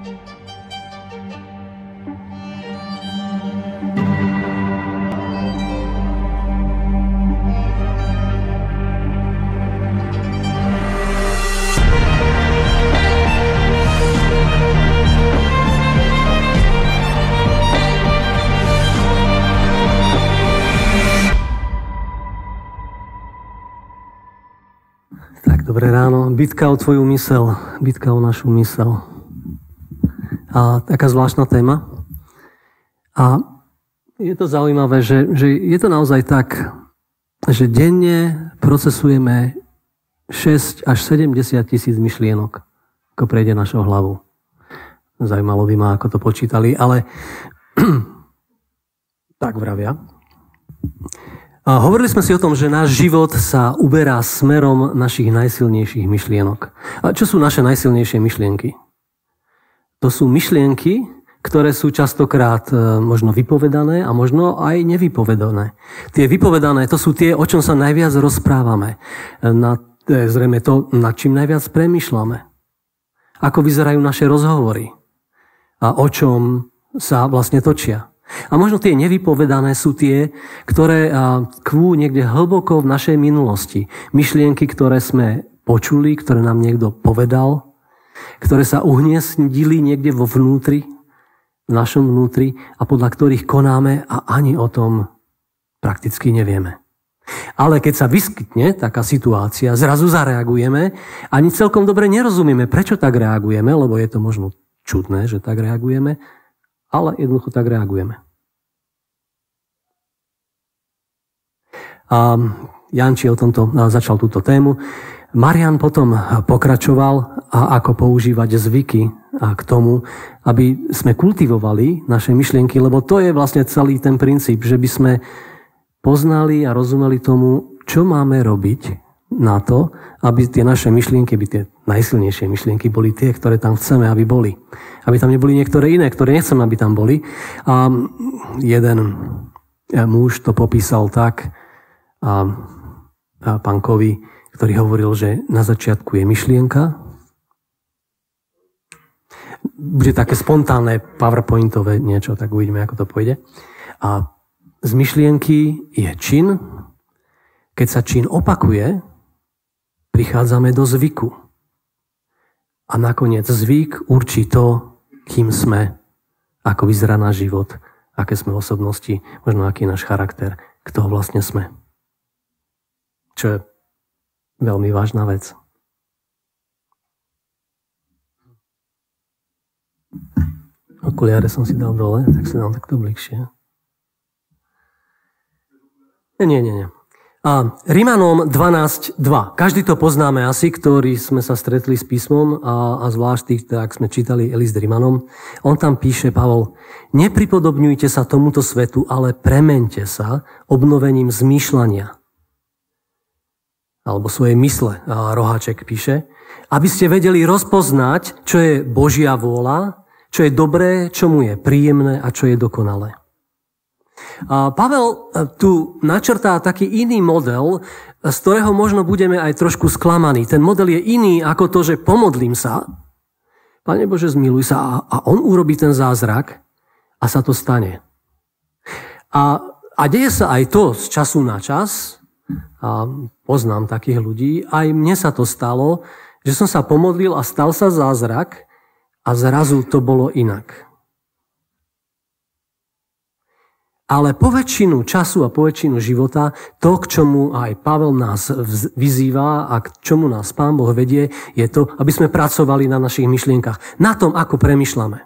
Dobré ráno. Bitka o tvoju mysel. Bitka o našu mysel. A taká zvláštna téma. A je to zaujímavé, že je to naozaj tak, že denne procesujeme 6 až 70 tisíc myšlienok, ako prejde našou hlavou. Zajímalo by ma, ako to počítali, ale tak vravia. A hovorili sme si o tom, že náš život sa uberá smerom našich najsilnejších myšlienok. A čo sú naše najsilnejšie myšlienky? To sú myšlienky, ktoré sú častokrát možno vypovedané a možno aj nevypovedané. Tie vypovedané, to sú tie, o čom sa najviac rozprávame. Zrejme to, nad čím najviac premýšľame. Ako vyzerajú naše rozhovory a o čom sa vlastne točia. A možno tie nevypovedané sú tie, ktoré tkvú niekde hlboko v našej minulosti. Myšlienky, ktoré sme počuli, ktoré nám niekto povedal, ktoré sa uhniesdili niekde vo vnútri, v našom vnútri a podľa ktorých konáme a ani o tom prakticky nevieme. Ale keď sa vyskytne taká situácia, zrazu zareagujeme, ani celkom dobre nerozumieme, prečo tak reagujeme, lebo je to možno čudné, že tak reagujeme, ale jednoducho tak reagujeme. A Janči o tomto začal túto tému. Marian potom pokračoval, ako používať zvyky k tomu, aby sme kultivovali naše myšlienky, lebo to je vlastne celý ten princíp, že by sme poznali a rozumeli tomu, čo máme robiť na to, aby tie naše myšlienky, aby tie najsilnejšie myšlienky boli tie, ktoré tam chceme, aby boli. Aby tam neboli niektoré iné, ktoré nechceme, aby tam boli. A jeden muž to popísal tak, a pán Kovy, ktorý hovoril, že na začiatku je myšlienka. Bude také spontánne, powerpointové niečo, tak uvidíme, ako to pôjde. A z myšlienky je čin. Keď sa čin opakuje, prichádzame do zvyku. A nakoniec zvyk určí to, kým sme, ako vyzerá náš život, aké sme osobnosti, možno aký je náš charakter, kto vlastne sme. Čo je veľmi vážna vec. Okuliare som si dal dole, tak si dám takto bližšie. Nie. A Rimanom 12.2. Každý to poznáme asi, ktorí sme sa stretli s písmom a zvlášť tých, ak sme čítali list Rimanom. On tam píše, Pavol, nepripodobňujte sa tomuto svetu, ale premente sa obnovením zmýšľania. Alebo svojej mysle, Roháček píše, aby ste vedeli rozpoznať, čo je Božia vôľa, čo je dobré, čo mu je príjemné a čo je dokonalé. A Pavel tu načrtá taký iný model, z ktorého možno budeme aj trošku sklamaní. Ten model je iný ako to, že pomodlím sa, Pane Bože, zmiluj sa a on urobí ten zázrak a sa to stane. A deje sa aj to z času na čas, a poznám takých ľudí, aj mne sa to stalo, že som sa pomodlil a stal sa zázrak a zrazu to bolo inak. Ale po väčšinu času a po väčšinu života, to, k čomu aj Pavel nás vyzýva a k čomu nás Pán Boh vedie, je to, aby sme pracovali na našich myšlienkach, na tom, ako premýšľame.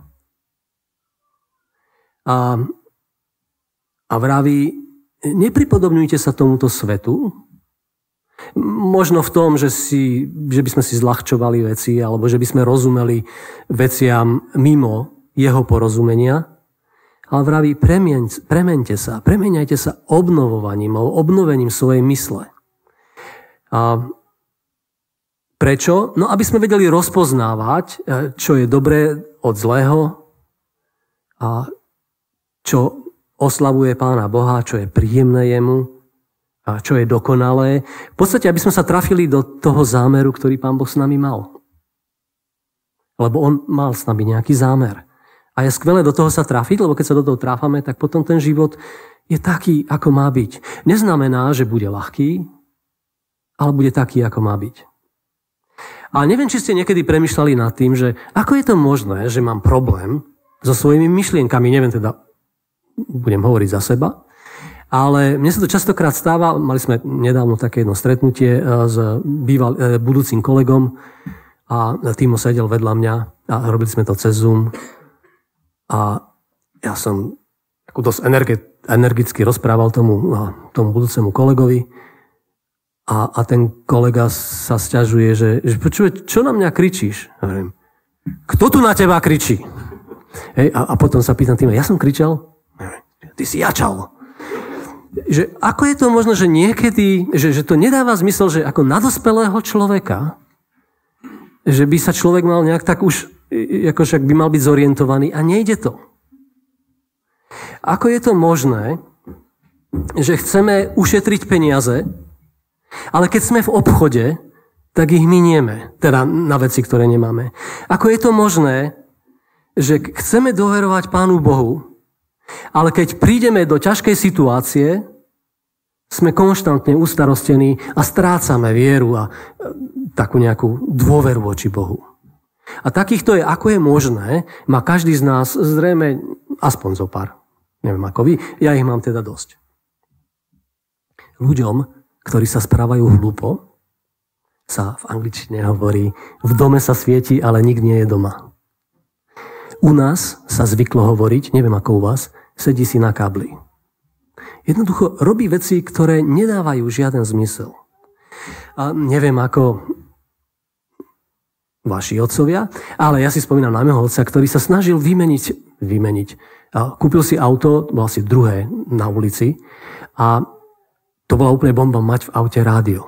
A vraví, nepripodobňujte sa tomuto svetu, možno v tom, že by sme si zľahčovali veci, alebo že by sme rozumeli veciam mimo jeho porozumenia, ale vraví, premeňte sa, premeniajte sa obnovením svojej mysle. A prečo? No, aby sme vedeli rozpoznávať, čo je dobré od zlého a čo oslavuje Pána Boha, čo je príjemné jemu a čo je dokonalé. V podstate, aby sme sa trafili do toho zámeru, ktorý Pán Boh s nami mal. Lebo on mal s nami nejaký zámer. A je skvelé do toho sa trafiť, lebo keď sa do toho tráfame, tak potom ten život je taký, ako má byť. Neznamená, že bude ľahký, ale bude taký, ako má byť. A neviem, či ste niekedy premýšľali nad tým, že ako je to možné, že mám problém so svojimi myšlienkami. Neviem teda, budem hovoriť za seba, ale mne sa to častokrát stáva. Mali sme nedávno také jedno stretnutie s budúcim kolegom a Timo sedel vedľa mňa a robili sme to cez Zoom. A ja som dosť energicky rozprával tomu budúcemu kolegovi. A ten kolega sa sťažuje, že počuje, čo na mňa kričíš? Ja hovorím, kto tu na teba kričí? Hej, a potom sa pýtam tým, ja som kričal? Ty si jačal. Že ako je to možno, že niekedy, že to nedáva zmysel, že ako na dospelého človeka, že by sa človek mal nejak tak už, ako však by mal byť zorientovaný a nejde to. Ako je to možné, že chceme ušetriť peniaze, ale keď sme v obchode, tak ich minieme, teda na veci, ktoré nemáme. Ako je to možné, že chceme dôverovať Pánu Bohu, ale keď prídeme do ťažkej situácie, sme konštantne ustarostení a strácame vieru a takú nejakú dôveru voči Bohu. A takýchto je, ako je možné, má každý z nás zrejme aspoň zo pár. Neviem ako vy, ja ich mám teda dosť. Ľuďom, ktorí sa správajú hlúpo, sa v angličtine hovorí, v dome sa svieti, ale nik nie je doma. U nás sa zvyklo hovoriť, neviem ako u vás, sedí si na kábli. Jednoducho robí veci, ktoré nedávajú žiaden zmysel. A neviem ako vaši otcovia, ale ja si spomínam na môjho otca, ktorý sa snažil vymeniť. A kúpil si auto, bol asi druhé na ulici a to bola úplne bomba mať v aute rádio.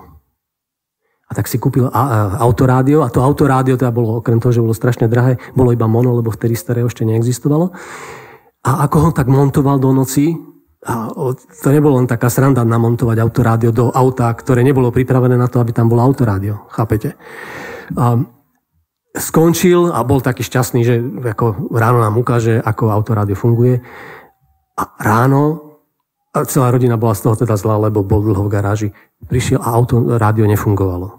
A tak si kúpil autorádio a to autorádio teda bolo, okrem toho, že bolo strašne drahé, bolo iba mono, lebo vtedy stereo ešte neexistovalo. A ako ho tak montoval do noci, a to nebolo len taká sranda namontovať autorádio do auta, ktoré nebolo pripravené na to, aby tam bolo autorádio, chápete? A skončil a bol taký šťastný, že ako ráno nám ukáže, ako autorádio funguje. A ráno a celá rodina bola z toho teda zlá, lebo bol dlho v garáži. Prišiel a rádio nefungovalo.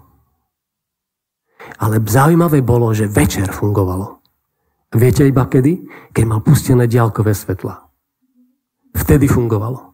Ale zaujímavé bolo, že večer fungovalo. Viete iba kedy? Keď mal pustené diaľkové svetla. Vtedy fungovalo.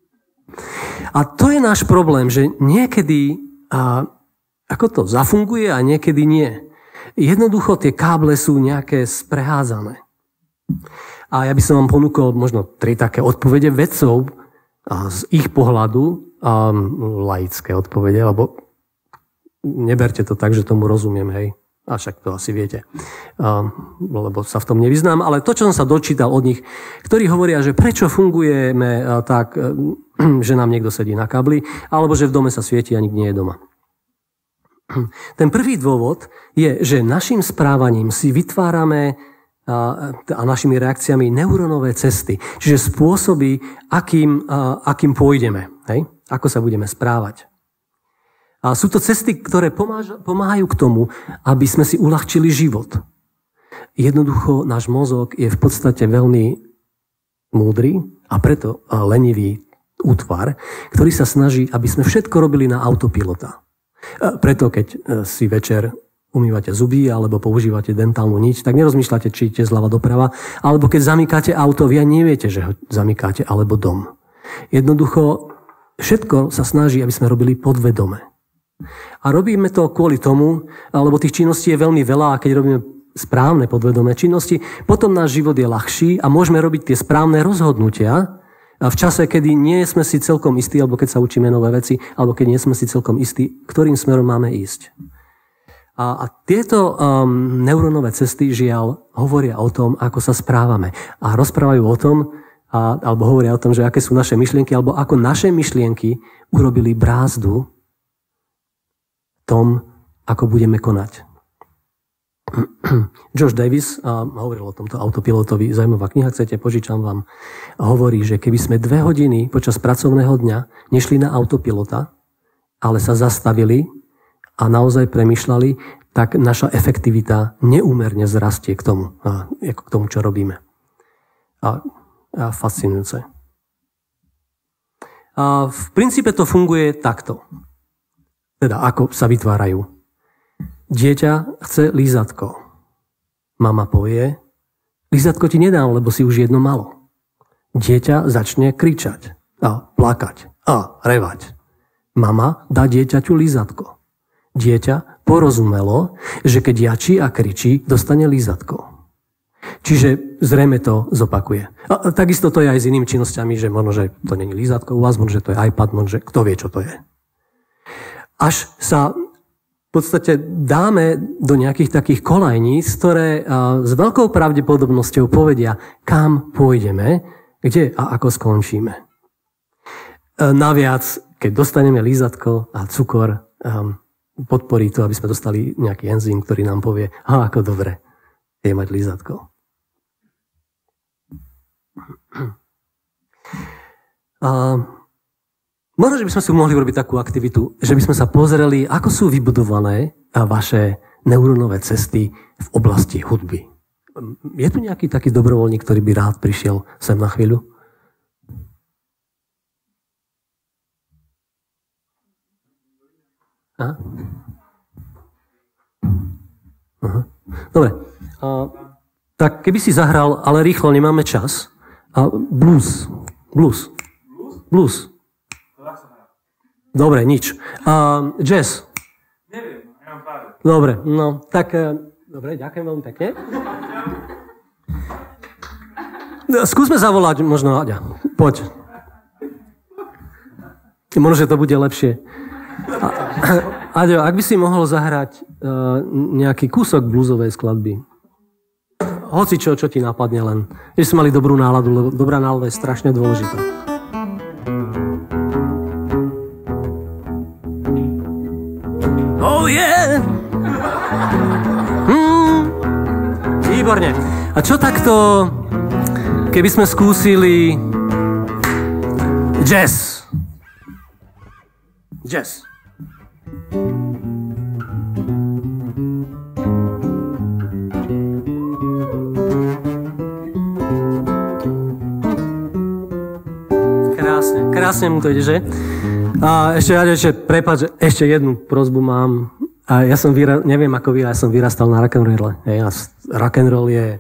A to je náš problém, že niekedy ako to zafunguje a niekedy nie. Jednoducho tie káble sú nejaké sprehádzané. A ja by som vám ponúkol možno 3 také odpovede vedcov, a z ich pohľadu laické odpovede, lebo neberte to tak, že tomu rozumiem, hej. A však to asi viete, lebo sa v tom nevyznám. Ale to, čo som sa dočítal od nich, ktorí hovoria, že prečo fungujeme tak, že nám niekto sedí na kabli, alebo že v dome sa svieti a nikto nie je doma. Ten prvý dôvod je, že našim správaním si vytvárame a našimi reakciami neurónové cesty, čiže spôsoby, akým pôjdeme, hej? Ako sa budeme správať. A sú to cesty, ktoré pomáhajú k tomu, aby sme si uľahčili život. Jednoducho náš mozog je v podstate veľmi múdry a preto lenivý útvar, ktorý sa snaží, aby sme všetko robili na autopilota. Preto keď si večer umývate zuby alebo používate dentálnu niť, tak nerozmýšľate, či idete zľava doprava, alebo keď zamykáte auto, vy neviete, že ho zamykáte, alebo dom. Jednoducho všetko sa snaží, aby sme robili podvedome. A robíme to kvôli tomu, lebo tých činností je veľmi veľa a keď robíme správne podvedomé činnosti, potom náš život je ľahší a môžeme robiť tie správne rozhodnutia v čase, kedy nie sme si celkom istí, alebo keď sa učíme nové veci, alebo keď nie sme si celkom istí, ktorým smerom máme ísť. A tieto neurónové cesty, žiaľ, hovoria o tom, ako sa správame. A rozprávajú o tom, alebo hovoria o tom, že aké sú naše myšlienky, alebo ako naše myšlienky urobili brázdu tom, ako budeme konať. Josh Davis hovoril o tomto autopilotovi, zaujímavá kniha, chcete, požičam vám, hovorí, že keby sme 2 hodiny počas pracovného dňa nešli na autopilota, ale sa zastavili a naozaj premýšľali, tak naša efektivita neúmerne zrastie k tomu, ako k tomu, čo robíme. A fascinujúce. A v princípe to funguje takto. Teda ako sa vytvárajú. Dieťa chce lízatko. Mama povie, lízatko ti nedám, lebo si už jedno malo. Dieťa začne kričať a plakať a revať. Mama dá dieťaťu lízatko. Dieťa porozumelo, že keď jačí a kričí, dostane lízatko. Čiže zrejme to zopakuje. A takisto to je aj s inými činnosťami, že možno, že to nie je lízatko u vás, možno, že to je iPad, možno, že kto vie, čo to je. Až sa v podstate dáme do nejakých takých kolajníc, ktoré s veľkou pravdepodobnosťou povedia, kam pôjdeme, kde a ako skončíme. Naviac, keď dostaneme lízatko a cukor, podporí to, aby sme dostali nejaký enzym, ktorý nám povie, ako dobre je mať lízatko. Možno, že by sme si mohli urobiť takú aktivitu, že by sme sa pozreli, ako sú vybudované vaše neurónové cesty v oblasti hudby. Je tu nejaký taký dobrovoľník, ktorý by rád prišiel sem na chvíľu? Aha. Dobre. Tak keby si zahral, ale rýchlo, nemáme čas. Blues. Dobre, nič. Jazz. Neviem, nemám pár. Dobre, no, tak... Dobre, ďakujem veľmi pekne. Skúsme zavolať možno Aďa. Poď. Možno, že to bude lepšie. Aďo, ak by si mohol zahrať nejaký kúsok bluesovej skladby. Hoci čo ti napadne len. Že si mali dobrú náladu, lebo dobrá nálada je strašne dôležitá. Oh yeah! Výborne. A čo takto, keby sme skúsili jazz? Jazz. Krásne mu to ide, že? A ešte prepáč, ešte jednu prosbu mám. A ja som neviem ako vy, ja som vyrastal na rock'n'rolle. Rock'n'roll je...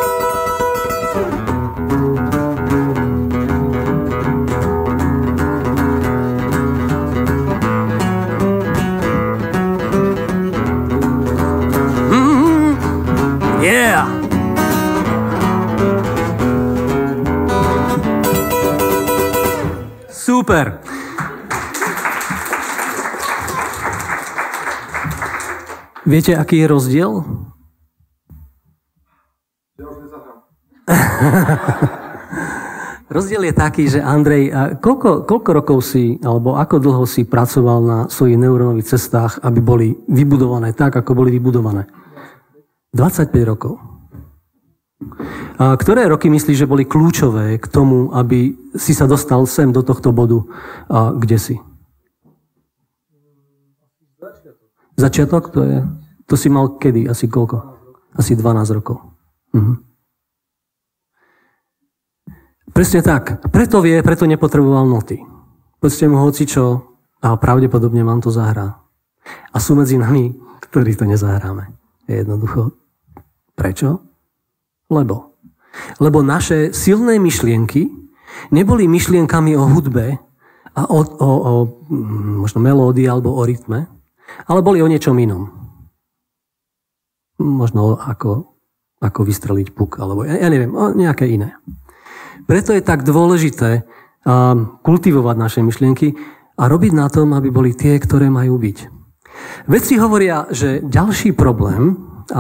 Yeah! Super! Viete, aký je rozdiel? Rozdiel je taký, že Andrej, koľko rokov si, alebo ako dlho si pracoval na svojich neurónových cestách, aby boli vybudované tak, ako boli vybudované? 25 rokov. A ktoré roky myslíš, že boli kľúčové k tomu, aby si sa dostal sem do tohto bodu, kde si? Začiatok? To si mal kedy? Asi koľko? Asi 12 rokov. Presne tak. Preto nepotreboval noty. Povedzte mu hocičo a pravdepodobne vám to zahrá. A sú medzi nami, ktorí to nezahráme. Je jednoducho. Prečo? Lebo naše silné myšlienky neboli myšlienkami o hudbe a o možno melódii alebo o rytme, ale boli o niečom inom. Možno ako vystreliť puk, alebo ja neviem, o nejaké iné. Preto je tak dôležité kultivovať naše myšlienky a robiť na tom, aby boli tie, ktoré majú byť. Vedci hovoria, že ďalší problém,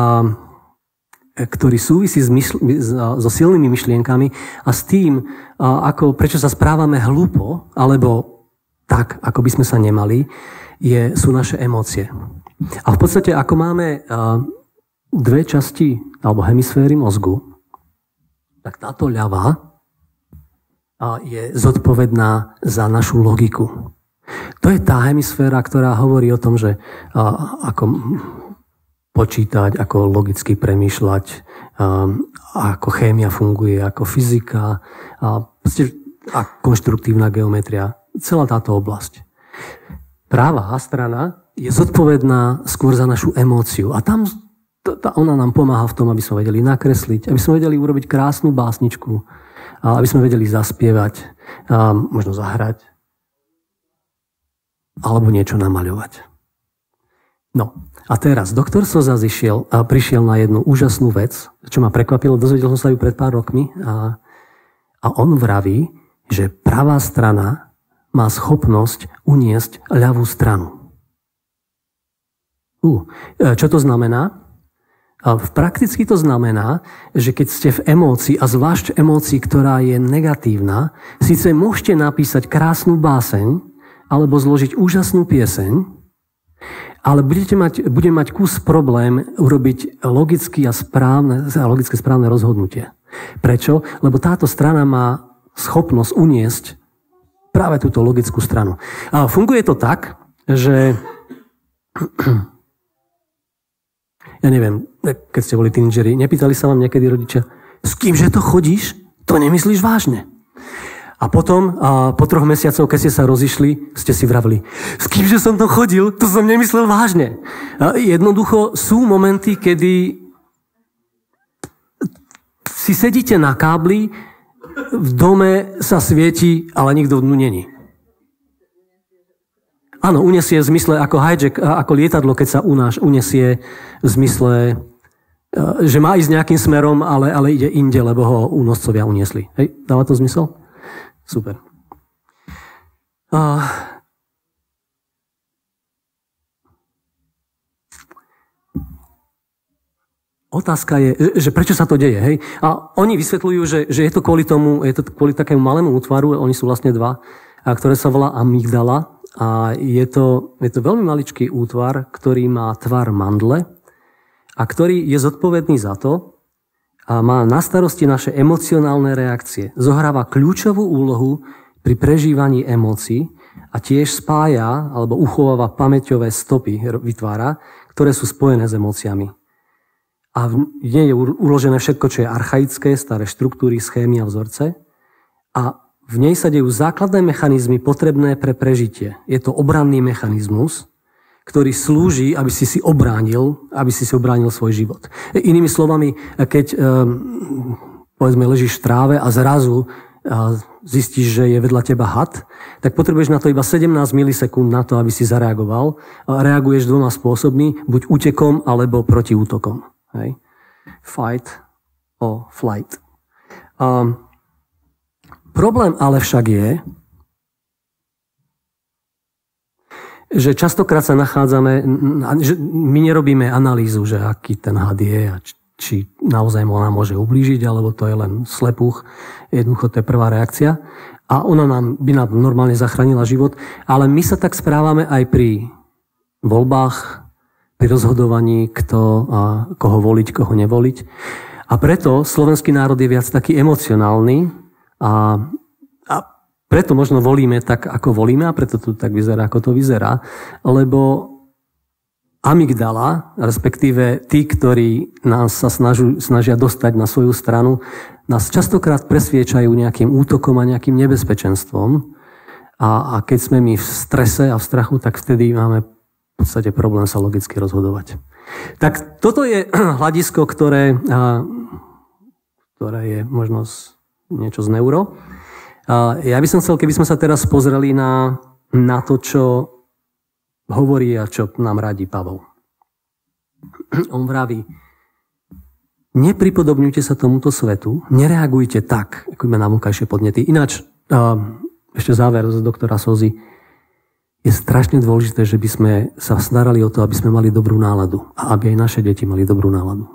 ktorý súvisí so silnými myšlienkami a s tým, prečo sa správame hlúpo, alebo tak, ako by sme sa nemali, sú naše emócie. A v podstate, ako máme dve časti, alebo hemisféry mozgu, tak táto ľavá je zodpovedná za našu logiku. To je tá hemisféra, ktorá hovorí o tom, že ako počítať, ako logicky premýšľať, ako chémia funguje, ako fyzika a konštruktívna geometria. Celá táto oblasť. Pravá strana je zodpovedná skôr za našu emóciu. A tam ona nám pomáha v tom, aby sme vedeli nakresliť, aby sme vedeli urobiť krásnu básničku, aby sme vedeli zaspievať, možno zahrať, alebo niečo namaľovať. No a teraz doktor Sosa prišiel na jednu úžasnú vec, čo ma prekvapilo, dozvedel som sa ju pred pár rokmi a on vraví, že pravá strana má schopnosť uniesť ľavú stranu. Čo to znamená? Prakticky to znamená, že keď ste v emócii, a zvlášť emócii, ktorá je negatívna, síce môžete napísať krásnu báseň alebo zložiť úžasnú pieseň, ale bude mať kus problém urobiť logické správne rozhodnutie. Prečo? Lebo táto strana má schopnosť uniesť práve túto logickú stranu. A funguje to tak, že ja neviem, keď ste boli tínedžeri, nepýtali sa vám niekedy rodičia, s kýmže to chodíš? To nemyslíš vážne. A potom, po 3 mesiacoch, keď ste sa rozišli, ste si vravili, s kýmže som to chodil? To som nemyslel vážne. Jednoducho sú momenty, kedy si sedíte na kábli, v dome sa svieti, ale nikto v dnu není. Áno, unesie v zmysle ako hijack, ako lietadlo, keď sa unesie v zmysle, že má ísť nejakým smerom, ale ide inde, lebo ho únoscovia uniesli. Hej, dáva to zmysel? Super. Otázka je, že prečo sa to deje, hej? A oni vysvetľujú, že je to kvôli tomu, je to kvôli takému malému útvaru, oni sú vlastne dva, ktoré sa volá amygdala. A je to veľmi maličký útvar, ktorý má tvar mandle a ktorý je zodpovedný za to a má na starosti naše emocionálne reakcie. Zohráva kľúčovú úlohu pri prežívaní emócií a tiež spája alebo uchováva pamäťové stopy, vytvára, ktoré sú spojené s emóciami. A v nej je uložené všetko, čo je archaické, staré štruktúry, schémy a vzorce. A v nej sa dejú základné mechanizmy potrebné pre prežitie. Je to obranný mechanizmus, ktorý slúži, aby si obránil svoj život. Inými slovami, keď povedzme ležíš v tráve a zrazu zistíš, že je vedľa teba had, tak potrebuješ na to iba 17 milisekúnd na to, aby si zareagoval. Reaguješ 2 spôsobmi, buď útekom alebo protiútokom. Hej. Fight or flight. Problém ale však je, že častokrát sa nachádzame, že my nerobíme analýzu, že aký ten had je a či naozaj mu ona môže ublížiť, alebo to je len slepuch. Jednoducho to je prvá reakcia. A ona by nám normálne zachránila život. Ale my sa tak správame aj pri voľbách, pri rozhodovaní, koho voliť, koho nevoliť. A preto slovenský národ je viac taký emocionálny a preto možno volíme tak, ako volíme a preto to tak vyzerá, ako to vyzerá. Lebo amygdala, respektíve tí, ktorí nás sa snažia dostať na svoju stranu, nás častokrát presviečajú nejakým útokom a nejakým nebezpečenstvom. A keď sme my v strese a v strachu, tak vtedy máme v podstate problém sa logicky rozhodovať. Tak toto je hľadisko, ktoré je možno niečo z neuro. Ja by som chcel, keby sme sa teraz pozreli na to, čo hovorí a čo nám radí Pavol. On vraví, nepripodobňujte sa tomuto svetu, nereagujte tak, ako iba na vonkajšie podnety. Ináč, ešte záver z doktora Sosy, je strašne dôležité, že by sme sa starali o to, aby sme mali dobrú náladu a aby aj naše deti mali dobrú náladu.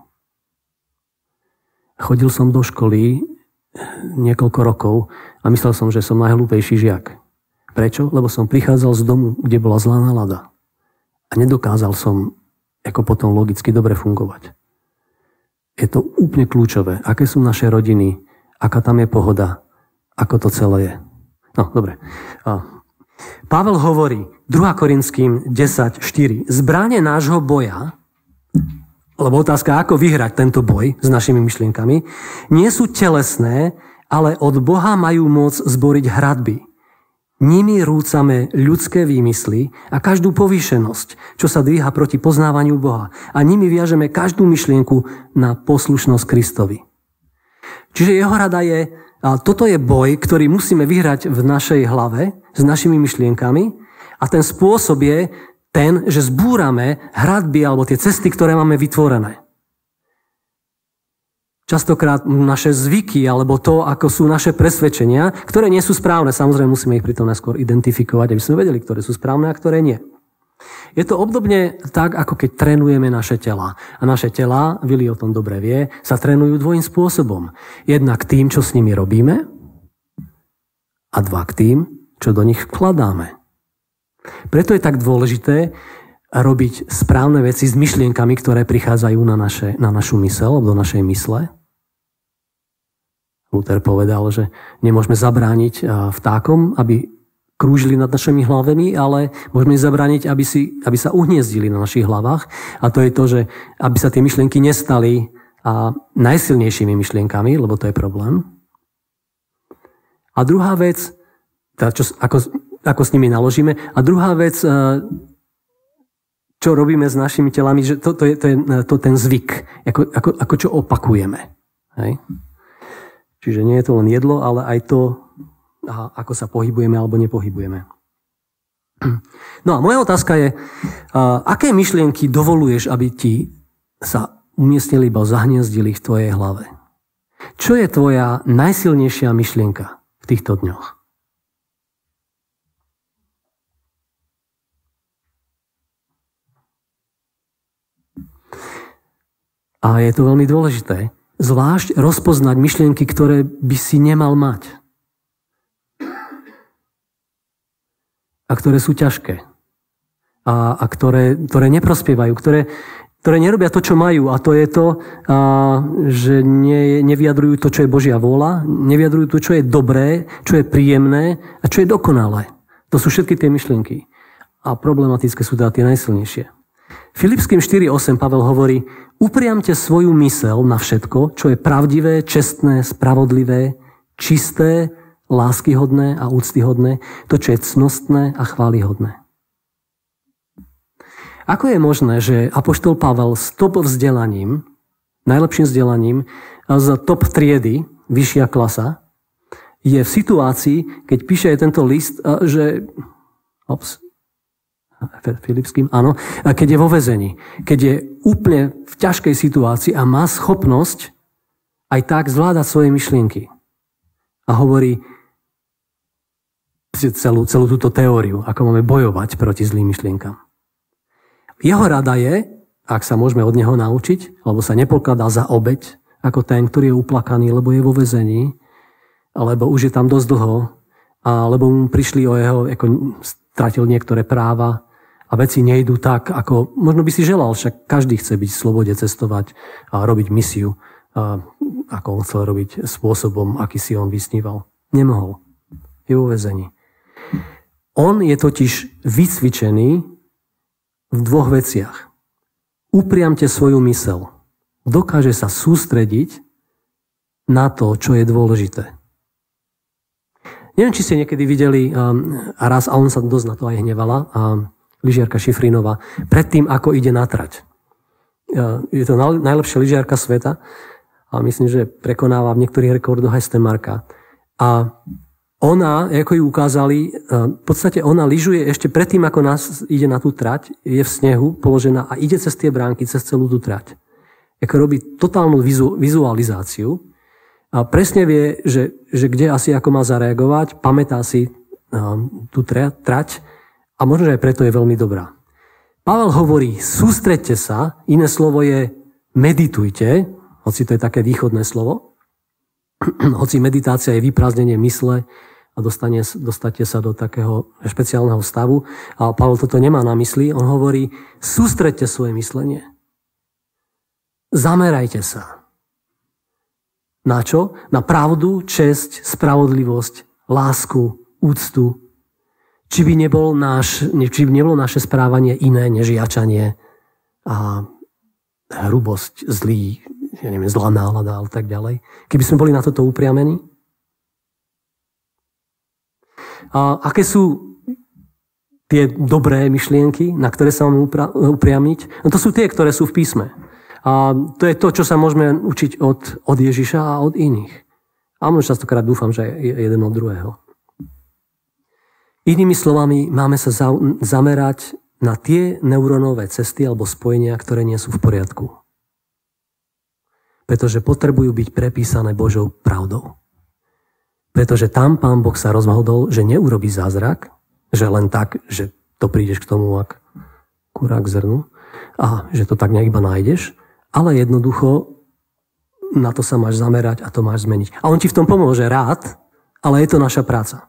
Chodil som do školy niekoľko rokov a myslel som, že som najhlúpejší žiak. Prečo? Lebo som prichádzal z domu, kde bola zlá nálada. A nedokázal som ako potom logicky dobre fungovať. Je to úplne kľúčové. Aké sú naše rodiny, aká tam je pohoda, ako to celé je. No, dobre. Pavel hovorí, 2. Korinským 10.4. Zbrane nášho boja lebo otázka, ako vyhrať tento boj s našimi myšlienkami, nie sú telesné, ale od Boha majú moc zboriť hradby. Nimi rúcame ľudské výmysly a každú povýšenosť, čo sa dvíha proti poznávaniu Boha. A nimi viažeme každú myšlienku na poslušnosť Kristovi. Čiže jeho rada je, toto je boj, ktorý musíme vyhrať v našej hlave s našimi myšlienkami a ten spôsob je ten, že zbúrame hradby alebo tie cesty, ktoré máme vytvorené. Častokrát naše zvyky, alebo to, ako sú naše presvedčenia, ktoré nie sú správne. Samozrejme, musíme ich pritom najskôr identifikovať, aby sme vedeli, ktoré sú správne a ktoré nie. Je to obdobne tak, ako keď trénujeme naše tela. A naše tela, Vili o tom dobre vie, sa trénujú dvojím spôsobom. Jednak tým, čo s nimi robíme, a dva k tým, čo do nich vkladáme. Preto je tak dôležité robiť správne veci s myšlienkami, ktoré prichádzajú na našu myseľ, alebo do našej mysle. Luther povedal, že nemôžeme zabrániť vtákom, aby krúžili nad našimi hlavami, ale môžeme zabrániť, aby sa uhniezdili na našich hlavách. A to je to, že aby sa tie myšlienky nestali najsilnejšími myšlienkami, lebo to je problém. A druhá vec, ako s nimi naložíme, a druhá vec, čo robíme s našimi telami, že to je ten zvyk, ako čo opakujeme. Hej? Čiže nie je to len jedlo, ale aj to, ako sa pohybujeme alebo nepohybujeme. No a moja otázka je, aké myšlienky dovoluješ, aby ti sa umiestnili alebo zahniezdili v tvojej hlave? Čo je tvoja najsilnejšia myšlienka v týchto dňoch? A je to veľmi dôležité. Zvlášť rozpoznať myšlienky, ktoré by si nemal mať. A ktoré sú ťažké. A ktoré neprospievajú. Ktoré nerobia to, čo majú. A to je to, že nevyjadrujú to, čo je Božia vôľa. Nevyjadrujú to, čo je dobré, čo je príjemné a čo je dokonalé. To sú všetky tie myšlienky. A problematické sú teda tie najsilnejšie. Filipským 4.8 Pavel hovorí: upriamte svoju myseľ na všetko, čo je pravdivé, čestné, spravodlivé, čisté, láskyhodné a úctyhodné, to, čo je cnostné a chvályhodné. Ako je možné, že apoštol Pavel s top vzdelaním, najlepším vzdelaním, z top triedy, vyššia klasa, je v situácii, keď píše tento list, že Filipským, áno, keď je vo väzení, keď je úplne v ťažkej situácii a má schopnosť aj tak zvládať svoje myšlienky. A hovorí celú túto teóriu, ako máme bojovať proti zlým myšlienkam. Jeho rada je, ak sa môžeme od neho naučiť, lebo sa nepokladá za obeť, ako ten, ktorý je uplakaný, lebo je vo väzení, alebo už je tam dosť dlho, alebo mu prišli o jeho, ako stratil niektoré práva, a veci nejdú tak, ako možno by si želal, však každý chce byť v slobode, cestovať a robiť misiu, ako on chcel robiť spôsobom, aký si on vysníval. Nemohol. Je vo väzení. On je totiž vycvičený v dvoch veciach. Upriamte svoju myseľ. Dokáže sa sústrediť na to, čo je dôležité. Neviem, či ste niekedy videli, a on sa dosť na to aj hnevala, lyžiarka Šifrinová, predtým, ako ide na trať. Je to najlepšia lyžiarka sveta a myslím, že prekonáva v niektorých rekordoch aj Stenmarka. A ona, ako ju ukázali, v podstate ona lyžuje ešte predtým, ako nás ide na tú trať, je v snehu položená a ide cez tie bránky, cez celú tú trať. Ako robí totálnu vizualizáciu a presne vie, že kde asi ako má zareagovať, pamätá si tú trať. A možno, že aj preto je veľmi dobrá. Pavel hovorí, sústreďte sa, iné slovo je meditujte, hoci to je také východné slovo, hoci meditácia je vyprázdnenie mysle a dostate sa do takého špeciálneho stavu. A Pavel toto nemá na mysli, on hovorí, sústreďte svoje myslenie. Zamerajte sa. Na čo? Na pravdu, česť, spravodlivosť, lásku, úctu. Či by nebolo naše správanie iné než jačanie a hrubosť, zlý, zlá nálada a tak ďalej. Keby sme boli na toto upriamení. A aké sú tie dobré myšlienky, na ktoré sa máme upriamiť? No to sú tie, ktoré sú v písme. A to je to, čo sa môžeme učiť od Ježiša a od iných. A možno častokrát dúfam, že jeden od druhého. Inými slovami, máme sa zamerať na tie neurónové cesty alebo spojenia, ktoré nie sú v poriadku. Pretože potrebujú byť prepísané Božou pravdou. Pretože tam Pán Boh sa rozhodol, že neurobí zázrak, že len tak, že to prídeš k tomu, ak kurák zrnu, a že to tak nejak iba nájdeš, ale jednoducho na to sa máš zamerať a to máš zmeniť. A on ti v tom pomôže rád, ale je to naša práca.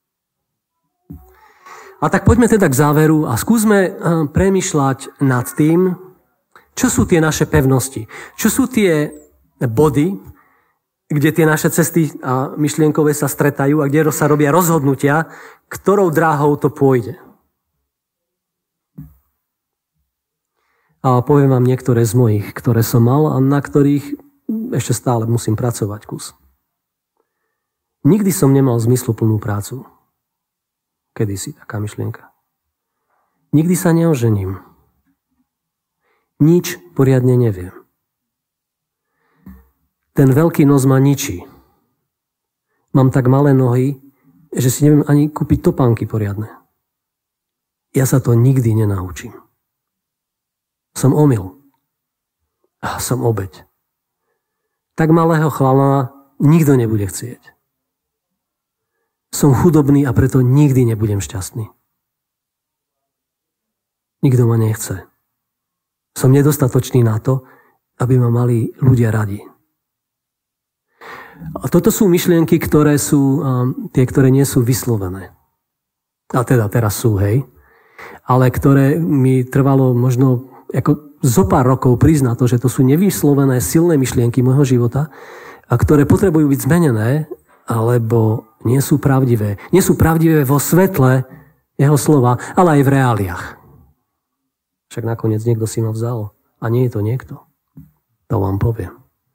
A tak poďme teda k záveru a skúsme premýšľať nad tým, čo sú tie naše pevnosti, čo sú tie body, kde tie naše cesty a myšlienkové sa stretajú a kde sa robia rozhodnutia, ktorou dráhou to pôjde. A poviem vám niektoré z mojich, ktoré som mal a na ktorých ešte stále musím pracovať kus. Nikdy som nemal zmysluplnú prácu. Kedysi taká myšlienka. Nikdy sa neožením. Nič poriadne neviem. Ten veľký nos ma ničí. Mám tak malé nohy, že si neviem ani kúpiť topánky poriadne. Ja sa to nikdy nenaučím. Som omyl. A som obeť. Tak malého chlana nikto nebude chcieť. Som chudobný a preto nikdy nebudem šťastný. Nikto ma nechce. Som nedostatočný na to, aby ma mali ľudia radi. A toto sú myšlienky, ktoré sú tie, ktoré nie sú vyslovené. A teda teraz sú, hej. Ale ktoré mi trvalo možno ako zo pár rokov priznať to, že to sú nevyslovené silné myšlienky môjho života, a ktoré potrebujú byť zmenené, alebo nie sú pravdivé. Nie sú pravdivé vo svetle jeho slova, ale aj v reáliách. Však nakoniec niekto si ma vzal. A nie je to niekto. To vám poviem.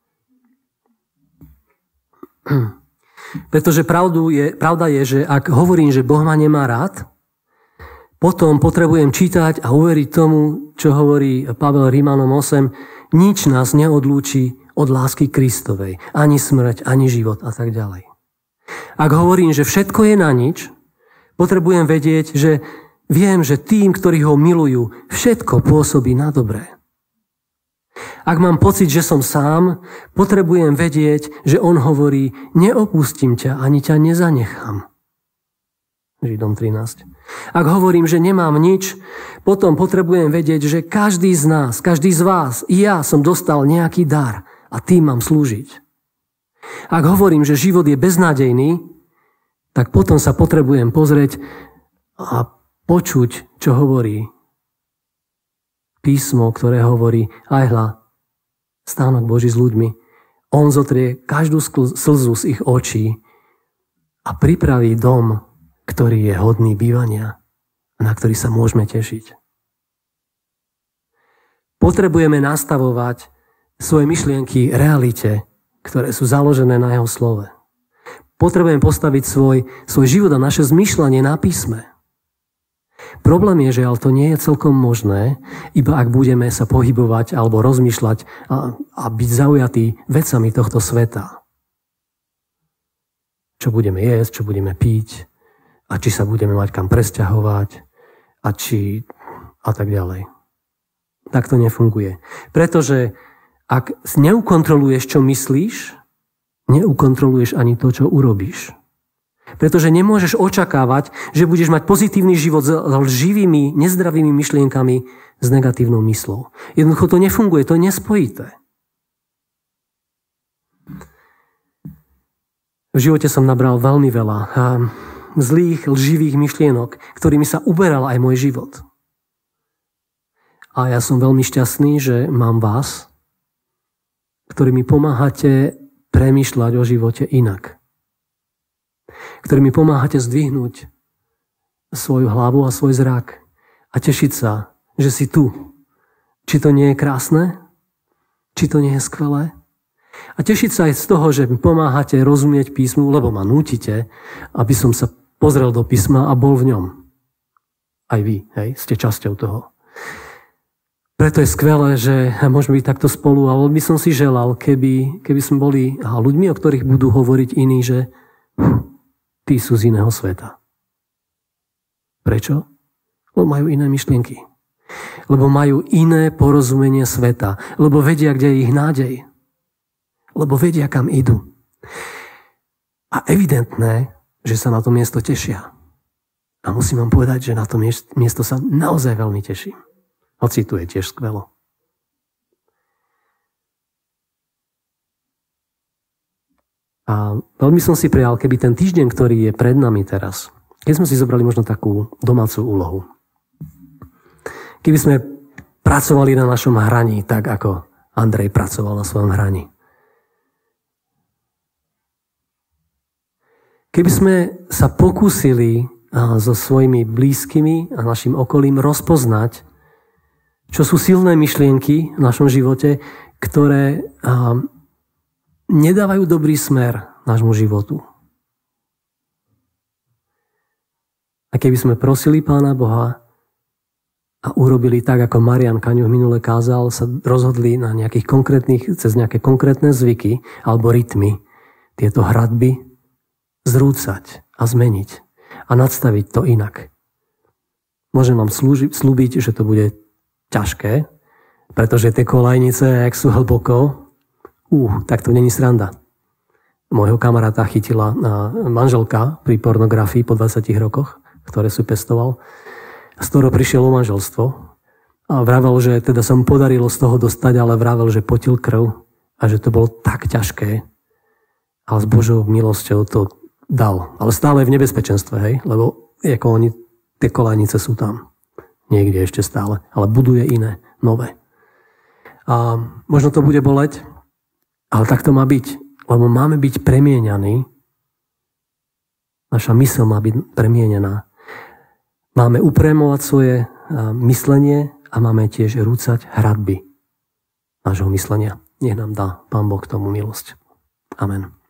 Pretože pravda je, že ak hovorím, že Boh ma nemá rád, potom potrebujem čítať a uveriť tomu, čo hovorí Pavel Rímanom 8, nič nás neodlúči od lásky Kristovej. Ani smrť, ani život a tak ďalej. Ak hovorím, že všetko je na nič, potrebujem vedieť, že viem, že tým, ktorí ho milujú, všetko pôsobí na dobré. Ak mám pocit, že som sám, potrebujem vedieť, že on hovorí, neopustím ťa, ani ťa nezanechám. Židom 13. Ak hovorím, že nemám nič, potom potrebujem vedieť, že každý z nás, každý z vás, i ja som dostal nejaký dar a tým mám slúžiť. Ak hovorím, že život je beznádejný, tak potom sa potrebujem pozrieť a počuť, čo hovorí písmo, ktoré hovorí, aj hľa, stánok Boží s ľuďmi. On zotrie každú slzu z ich očí a pripraví dom, ktorý je hodný bývania a na ktorý sa môžeme tešiť. Potrebujeme nastavovať svoje myšlienky realite, ktoré sú založené na jeho slove. Potrebujeme postaviť svoj život a naše zmýšľanie na písme. Problém je, že ale to nie je celkom možné, iba ak budeme sa pohybovať alebo rozmýšľať a byť zaujatí vecami tohto sveta. Čo budeme jesť, čo budeme piť, a či sa budeme mať kam presťahovať, a tak ďalej. Tak to nefunguje. Pretože ak neukontroluješ, čo myslíš, neukontroluješ ani to, čo urobíš. Pretože nemôžeš očakávať, že budeš mať pozitívny život s lživými, nezdravými myšlienkami s negatívnou myslou. Jednoducho to nefunguje, to je nespojité. V živote som nabral veľmi veľa zlých, lživých myšlienok, ktorými sa uberal aj môj život. A ja som veľmi šťastný, že mám vás, ktorí mi pomáhate premýšľať o živote inak. Ktorí mi pomáhate zdvihnúť svoju hlavu a svoj zrak a tešiť sa, že si tu. Či to nie je krásne? Či to nie je skvelé? A tešiť sa aj z toho, že mi pomáhate rozumieť písmu, lebo ma nútite, aby som sa pozrel do písma a bol v ňom. Aj vy, hej, ste časťou toho. Preto je skvelé, že môžeme byť takto spolu, ale by som si želal, keby sme boli ľuďmi, o ktorých budú hovoriť iní, že tí sú z iného sveta. Prečo? Lebo majú iné myšlienky. Lebo majú iné porozumenie sveta. Lebo vedia, kde je ich nádej. Lebo vedia, kam idú. A evidentné, že sa na to miesto tešia. A musím vám povedať, že na to miesto sa naozaj veľmi teším. Hoci tu je tiež skvelo. A veľmi som si prijal, keby ten týždeň, ktorý je pred nami teraz, keď sme si zobrali možno takú domácu úlohu. Keby sme pracovali na našom hraní, tak ako Andrej pracoval na svojom hraní. Keby sme sa pokúsili so svojimi blízkymi a našim okolím rozpoznať, čo sú silné myšlienky v našom živote, ktoré nedávajú dobrý smer nášmu životu. A keby sme prosili Pána Boha a urobili tak, ako Marian Kaňuch minule kázal, sa rozhodli na nejakých konkrétnych, cez nejaké konkrétne zvyky alebo rytmy tieto hradby zrúcať a zmeniť a nadstaviť to inak. Môžem vám slúbiť, že to bude ťažké, pretože tie kolajnice, ak sú hlboko, tak to není sranda. Môjho kamaráta chytila manželka pri pornografii po 20 rokoch, ktoré sú pestoval, z ktorého prišiel o manželstvo a vravel, že teda sa mu podarilo z toho dostať, ale vravel, že potil krv a že to bolo tak ťažké, ale s Božou milosťou to dal. Ale stále je v nebezpečenstve, hej? Lebo ako oni, tie kolajnice sú tam. Niekde ešte stále. Ale buduje iné, nové. A možno to bude boleť, ale tak to má byť. Lebo máme byť premieňaní. Naša myseľ má byť premienená. Máme upremovať svoje myslenie a máme tiež rúcať hradby nášho myslenia. Nech nám dá Pán Boh k tomu milosť. Amen.